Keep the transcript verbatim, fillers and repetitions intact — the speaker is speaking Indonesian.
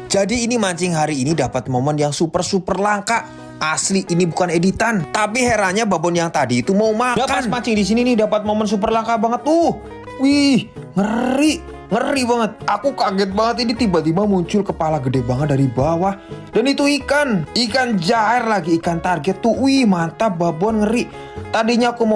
Jadi ini mancing hari ini dapat momen yang super-super langka. Asli ini bukan editan. Tapi herannya babon yang tadi itu mau makan. Udah pas mancing di sini nih dapat momen super langka banget tuh. Wih, ngeri. Ngeri banget. Aku kaget banget ini tiba-tiba muncul kepala gede banget dari bawah. Dan itu ikan. Ikan jair lagi, ikan target tuh. Wih, mantap babon, ngeri. Tadinya aku mau